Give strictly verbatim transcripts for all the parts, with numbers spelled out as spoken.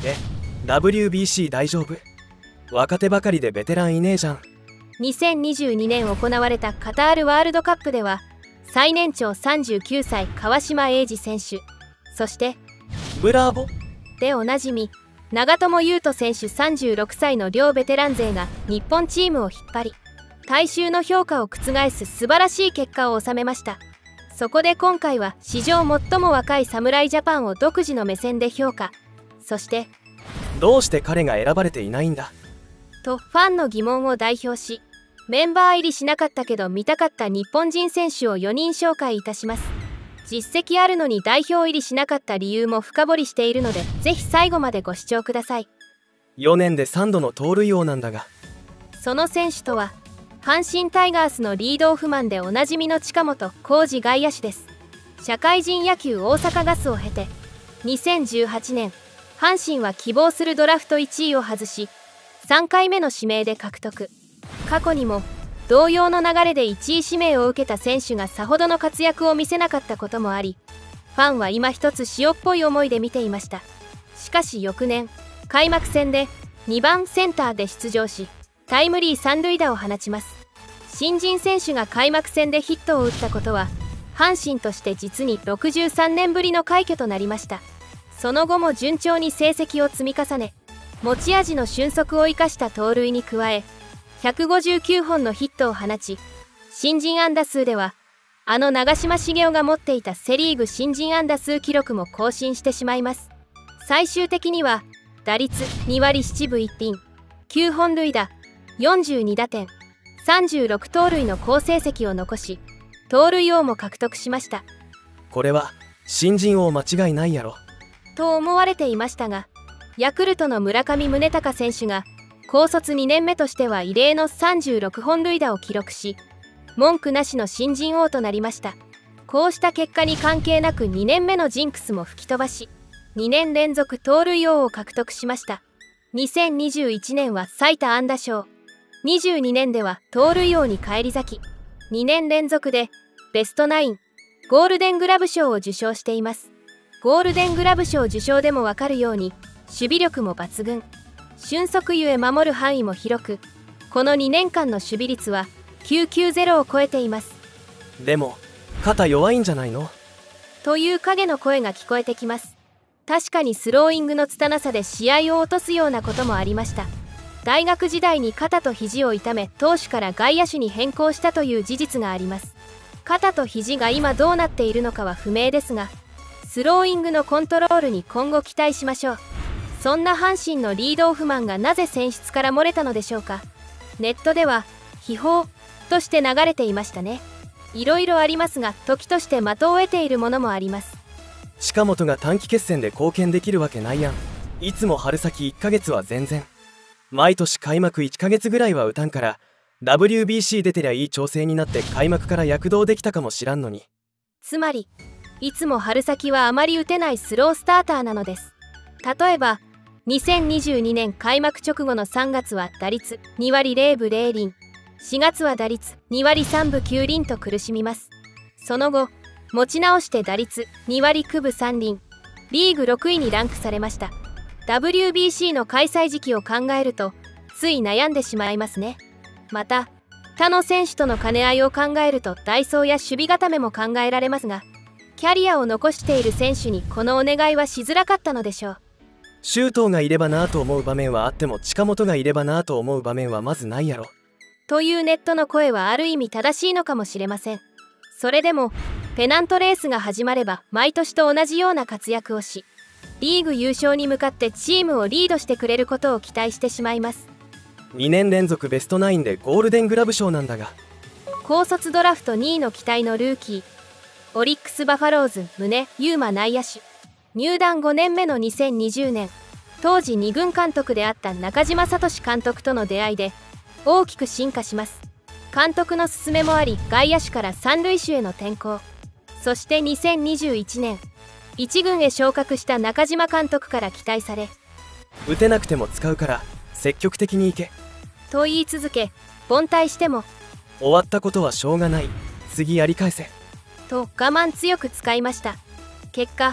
え、ダブリュービーシー 大丈夫？若手ばかりでベテランいねえじゃん。 にせんにじゅうにねん行われたカタールワールドカップでは最年長さんじゅうきゅうさい川島永嗣選手、そしてブラーボでおなじみ長友佑都選手さんじゅうろくさいの両ベテラン勢が日本チームを引っ張り、大衆の評価を覆す素晴らしい結果を収めました。そこで今回は史上最も若い侍ジャパンを独自の目線で評価。そしてどうして彼が選ばれていないんだとファンの疑問を代表し、メンバー入りしなかったけど見たかった日本人選手をよにん紹介いたします。実績あるのに代表入りしなかった理由も深掘りしているので、ぜひ最後までご視聴ください。 よねんでさんどの盗塁王なんだが、 その選手とは阪神タイガースのリードオフマンでおなじみの近本光司外野手です。社会人野球大阪ガスを経てにせんじゅうはちねん阪神は希望するドラフトいちいを外しさんかいめの指名で獲得。過去にも同様の流れでいちい指名を受けた選手がさほどの活躍を見せなかったこともあり、ファンは今一つ塩っぽい思いで見ていました。しかし翌年開幕戦でにばんセンターで出場しタイムリーさん塁打を放ちます。新人選手が開幕戦でヒットを打ったことは阪神として実にろくじゅうさんねんぶりの快挙となりました。その後も順調に成績を積み重ね、持ち味の俊足を生かした盗塁に加えひゃくごじゅうきゅうほんのヒットを放ち、新人安打数ではあの長嶋茂雄が持っていたセ・リーグ新人安打数記録も更新してしまいます。最終的には打率にわりなぶいってん、きゅうほん塁打、よんじゅうにだてん、さんじゅうろく盗塁の好成績を残し盗塁王も獲得しました。 これは新人王間違いないやろと思われていましたが、ヤクルトの村上宗隆選手が高卒にねんめとしては異例のさんじゅうろくほん塁打を記録し、文句なしの新人王となりました。こうした結果に関係なくにねんめのジンクスも吹き飛ばし、にねん連続盗塁王を獲得しました。にせんにじゅういちねんは最多安打賞、にじゅうにねんでは盗塁王に返り咲き、にねん連続でベストナイン、ゴールデングラブ賞を受賞しています。ゴールデングラブ賞受賞でもわかるように守備力も抜群、俊足ゆえ守る範囲も広く、このにねんかんの守備率はきゅうきゅうゼロを超えています。 でも肩弱いんじゃないのという影の声が聞こえてきます。確かにスローイングの拙さで試合を落とすようなこともありました。大学時代に肩と肘を痛め投手から外野手に変更したという事実があります。肩と肘が今どうなっているのかは不明ですが、スローイングのコントロールに今後期待しましょう。そんな阪神のリードオフマンがなぜ選出から漏れたのでしょうか。ネットでは秘宝として流れていましたね。いろいろありますが、時として的を得ているものもあります。 近本が短期決戦で貢献できるわけないやん。いつも春先いっかげつは全然、毎年開幕いっかげつぐらいは打たんから ダブリュービーシー 出てりゃいい調整になって開幕から躍動できたかもしらんのに。 つまりいつも春先はあまり打てないスロースターターなのです。例えばにせんにじゅうにねん開幕直後のさんがつは打率にわりぜろぶぜろりん、しがつは打率にわりさんぶきゅうりんと苦しみます。その後持ち直して打率にわりきゅうぶさんりん、リーグろくいにランクされました。 ダブリュービーシー の開催時期を考えるとつい悩んでしまいますね。また他の選手との兼ね合いを考えると代走や守備固めも考えられますが、キャリアを残している選手にこのお願いはしづらかったのでしょう。 周東がいればなぁと思う場面はあっても近本がいればなぁと思う場面はまずないやろというネットの声はある意味正しいのかもしれません。それでもペナントレースが始まれば毎年と同じような活躍をし、リーグ優勝に向かってチームをリードしてくれることを期待してしまいます。 にねん連続ベストナインでゴールデングラブ賞なんだが、 高卒ドラフトにいの期待のルーキー、オリックスバファローズ宗佑磨内野手、入団ごねんめのにせんにじゅうねん、当時にぐん監督であった中島聡監督との出会いで大きく進化します。監督の勧めもあり外野手から三塁手への転向、そしてにせんにじゅういちねんいちぐんへ昇格した中島監督から期待され、 打てなくても使うから積極的に行けと言い続け、凡退しても終わったことはしょうがない、次やり返せと我慢強く使いました。結果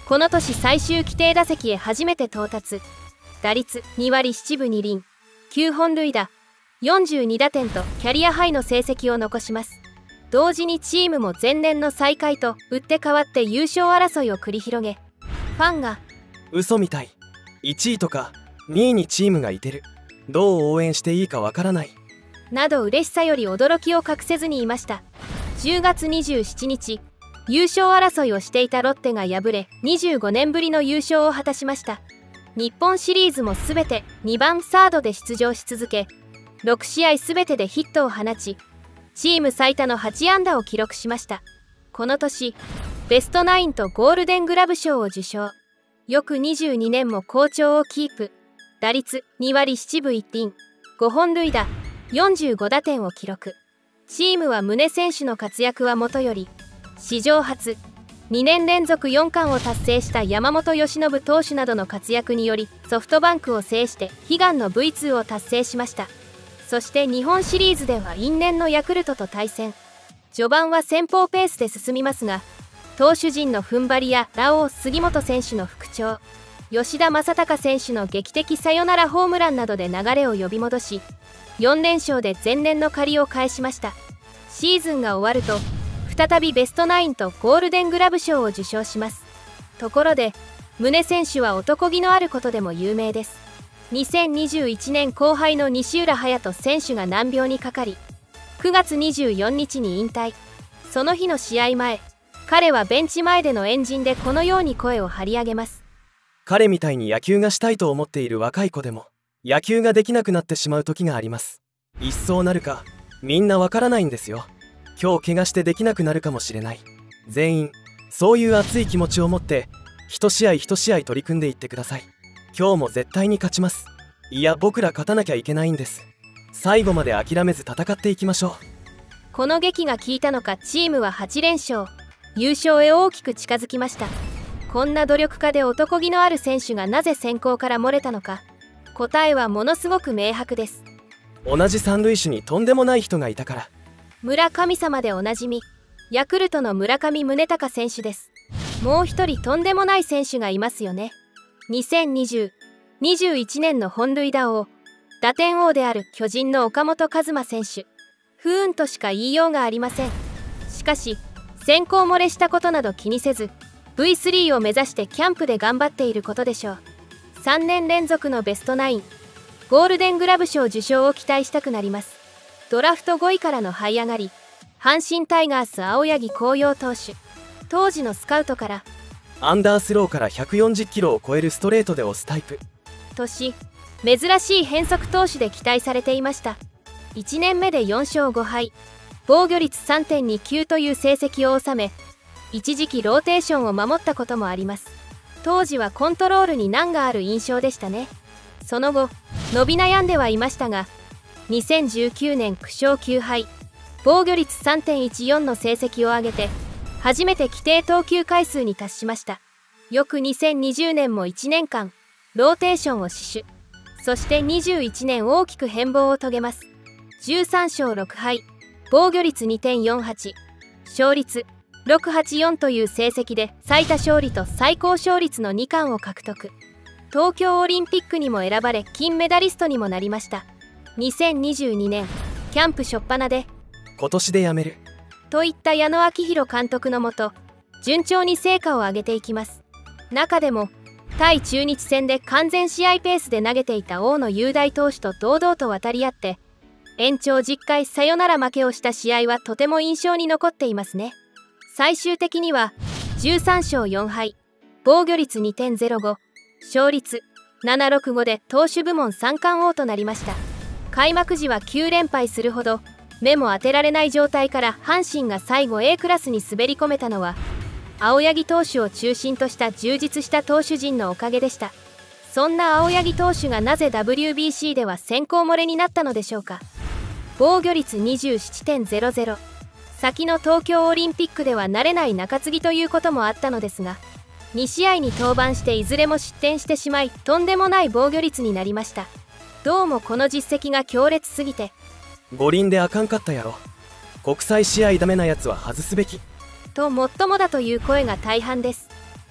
この年最終規定打席へ初めて到達。打率にわりしちぶにりん、きゅうほんるいだ、よんじゅうにだてんとキャリアハイの成績を残します。同時にチームも前年の最下位と打って変わって優勝争いを繰り広げ、ファンが嘘みたい、いちいとかにいにチームがいてる、どう応援していいかわからないなど嬉しさより驚きを隠せずにいました。じゅうがつにじゅうしちにち、優勝争いをしていたロッテが敗れにじゅうごねんぶりの優勝を果たしました。日本シリーズもすべてにばんサードで出場し続け、ろくしあいすべてでヒットを放ち、チーム最多のはちあんだを記録しました。この年ベストナインとゴールデングラブ賞を受賞。翌にじゅうにねんも好調をキープ。打率にわりしちぶいちりん、ごほんるいだ、よんじゅうごだてんを記録。チームは宗選手の活躍はもとより、史上初にねんれんぞくよんかんを達成した山本由伸投手などの活躍によりソフトバンクを制して悲願の ブイツー を達成しました。そして日本シリーズでは因縁のヤクルトと対戦。序盤は先鋒ペースで進みますが、投手陣の踏ん張りやラオウ杉本選手の復調、吉田正尚選手の劇的サヨナラホームランなどで流れを呼び戻し、よんれんしょうで前年の借りを返しました。シーズンが終わると再びベストナインとゴールデングラブ賞を受賞します。ところで宗選手は男気のあることでも有名です。にせんにじゅういちねん後輩の西浦颯大選手が難病にかかり、くがつにじゅうよっかに引退。その日の試合前、彼はベンチ前での円陣でこのように声を張り上げます。 彼みたいに野球がしたいと思っている若い子でも野球ができなくなってしまう時があります。いっそうなるかみんなわからないんですよ。今日怪我してできなくなるかもしれない。全員そういう熱い気持ちを持って一試合一試合取り組んでいってください。今日も絶対に勝ちます。いや僕ら勝たなきゃいけないんです。最後まで諦めず戦っていきましょう。 この劇が効いたのかチームははちれんしょう、優勝へ大きく近づきました。こんな努力家で男気のある選手がなぜ選考から漏れたのか、答えはものすごく明白です。 同じ三塁手にとんでもない人がいたから。 村神様でおなじみヤクルトの村上宗隆選手です。もう一人とんでもない選手がいますよね。にせんにじゅう、にじゅういちねんの本塁打王、打点王である巨人の岡本和真選手。不運としか言いようがありません。しかし選考漏れしたことなど気にせず ブイスリー を目指してキャンプで頑張っていることでしょう。さんねんれんぞくのベストナイン、ゴールデングラブ賞受賞を期待したくなります。ドラフトごいからの這い上がり、阪神タイガース青柳晃洋投手。当時のスカウトからアンダースローからひゃくよんじゅっキロを超えるストレートで押すタイプとし、珍しい変則投手で期待されていました。いちねんめでよんしょうごはい、防御率 さんてんにきゅう という成績を収め、一時期ローテーションを守ったこともあります。当時はコントロールに難がある印象でしたね。その後伸び悩んではいましたが、にせんじゅうきゅうねんきゅうしょうきゅうはい防御率 さんてんいちよん の成績を上げて初めて規定投球回数に達しました。翌にせんにじゅうねんもいちねんかんローテーションを死守。そしてにじゅういちねん大きく変貌を遂げます。じゅうさんしょうろくはい、防御率 にてんよんはち、勝率ろくはちよんという成績で最多勝利と最高勝率のにかんを獲得。東京オリンピックにも選ばれ金メダリストにもなりました。にせんにじゅうにねんキャンプ初っ端で今年で辞めるといった矢野昭弘監督のもと順調に成果を上げていきます。中でも対中日戦で完全試合ペースで投げていた大野雄大投手と堂々と渡り合って延長じゅっかいサヨナラ負けをした試合はとても印象に残っていますね。最終的にはじゅうさんしょうよんはい防御率 にてんぜろご、勝率ななろくごで投手部門三冠王となりました。開幕時はきゅうれんぱいするほど目も当てられない状態から阪神が最後 エー クラスに滑り込めたのは青柳投手を中心とした充実した投手陣のおかげでした。そんな青柳投手がなぜ ダブリュービーシー では選考漏れになったのでしょうか。防御率 にじゅうななてんぜろぜろ、先の東京オリンピックでは慣れない中継ぎということもあったのですが、にしあいに登板していずれも失点してしまいとんでもない防御率になりました。どうもこの実績が強烈すぎて五輪であかんかったやろ、国際試合ダメなやつは外すべきともっともだという声が大半です。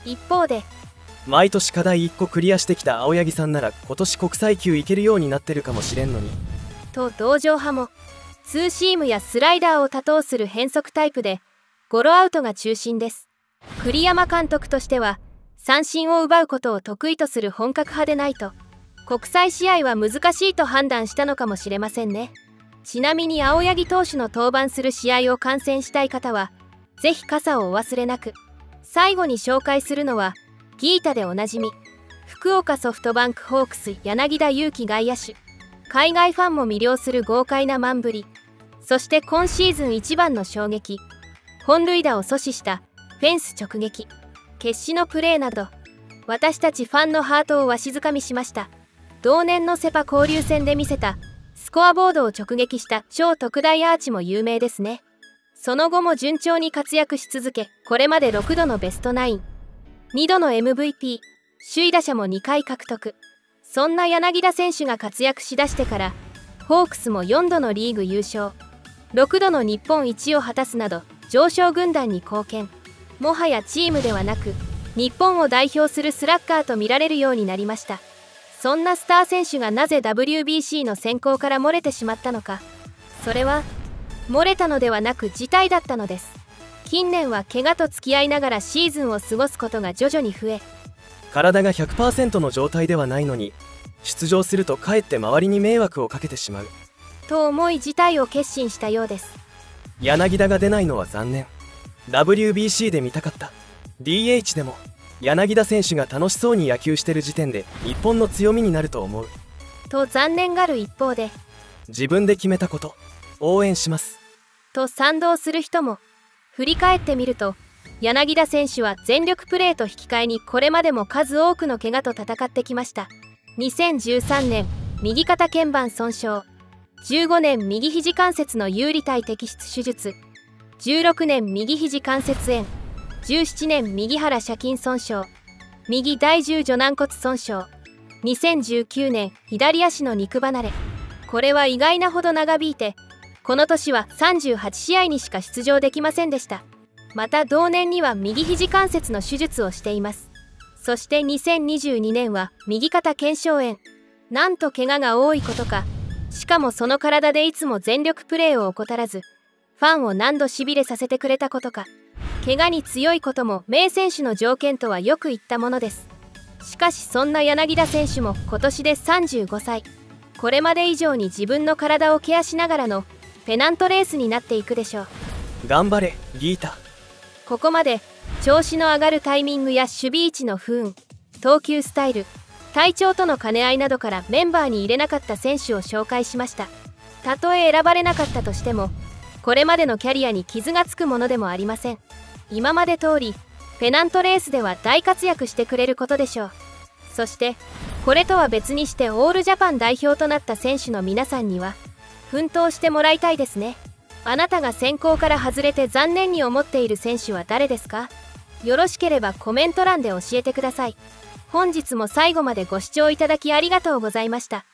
一方で毎年課題いっこクリアしてきた青柳さんなら今年国際級いけるようになってるかもしれんのにと同情派も、ツーシームやスライダーを多投する変則タイプでゴロアウトが中心です。栗山監督としては三振を奪うことを得意とする本格派でないと国際試合は難しいと判断したのかもしれませんね。ちなみに青柳投手の登板する試合を観戦したい方はぜひ傘をお忘れなく。最後に紹介するのはギータでおなじみ福岡ソフトバンクホークス柳田悠岐外野手。海外ファンも魅了する豪快なマン振り、そして今シーズン一番の衝撃、本塁打を阻止したフェンス直撃決死のプレーなど、私たちファンのハートをわしづかみしました。同年のセパ交流戦で見せたスコアボードを直撃した超特大アーチも有名ですね。その後も順調に活躍し続け、これまでろくどのベストナイン、にどの エムブイピー、首位打者もにかい獲得。そんな柳田選手が活躍しだしてからホークスもよんどのリーグ優勝、ろくどの日本一を果たすなど常勝軍団に貢献。もはやチームではなく日本を代表するスラッガーと見られるようになりました。そんなスター選手がなぜ ダブリュービーシー の選考から漏れてしまったのか。それは漏れたのではなく事態だったのです。近年は怪我と付き合いながらシーズンを過ごすことが徐々に増え、 体が ひゃくパーセント の状態ではないのに出場するとかえって周りに迷惑をかけてしまうと思い事態を決心したようです。 柳田が出ないのは残念。 ダブリュービーシー で見たかった。 ディーエイチ でも柳田選手が楽しそうに野球してる時点で日本の強みになると思うと残念がる一方で、 自分で決めたこと応援しますと賛同する人も。振り返ってみると柳田選手は全力プレーと引き換えにこれまでも数多くの怪我と戦ってきました。にせんじゅうさんねん右肩腱板損傷、じゅうごねん右肘関節の有利体摘出手術、じゅうろくねん右肘関節炎、じゅうななねん右腹斜筋損傷、右第十序軟骨損傷、にせんじゅうきゅうねん左足の肉離れ。これは意外なほど長引いてこの年はさんじゅうはちしあいにしか出場できませんでした。また同年には右肘関節の手術をしています。そしてにせんにじゅうにねんは右肩腱鞘炎。なんと怪我が多いことか、しかもその体でいつも全力プレーを怠らずファンを何度しびれさせてくれたことか。怪我に強いことも名選手の条件とはよく言ったものです。しかしそんな柳田選手も今年でさんじゅうごさい。これまで以上に自分の体をケアしながらのペナントレースになっていくでしょう。 頑張れギータ。 ここまで調子の上がるタイミングや守備位置の不運、投球スタイル、体調との兼ね合いなどからメンバーに入れなかった選手を紹介しました。たとえ選ばれなかったとしてもこれまでのキャリアに傷がつくものでもありません。今まで通りペナントレースでは大活躍してくれることでしょう。そしてこれとは別にしてオールジャパン代表となった選手の皆さんには奮闘してもらいたいですね。あなたが選考から外れて残念に思っている選手は誰ですか？よろしければコメント欄で教えてください。本日も最後までご視聴いただきありがとうございました。